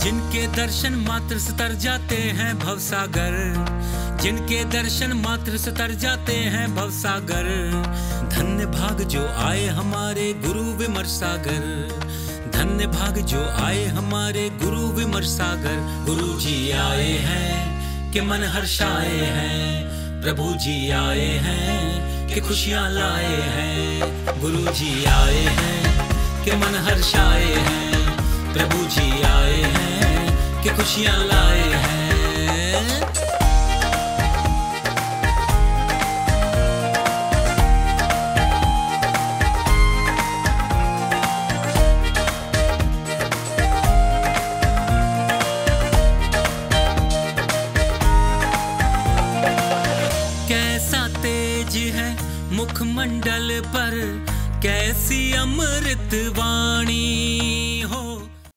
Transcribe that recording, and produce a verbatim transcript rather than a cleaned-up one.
जिनके दर्शन मात्र से तर जाते हैं भवसागर, जिनके दर्शन मात्र से तर जाते हैं भवसागर। धन्य भाग जो आए हमारे गुरु विमर्श सागर, धन्य भाग जो आए हमारे गुरु विमर्श सागर। गुरु जी आए हैं कि मन हर्षाए हैं, प्रभु जी आए हैं कि खुशियाँ लाए हैं। गुरु जी आए हैं कि मन हर्षाए हैं, प्रभु जी आए हैं कि खुशियाँ लाए हैं। कैसा तेज है मुखमंडल पर, कैसी अमृत वाणी।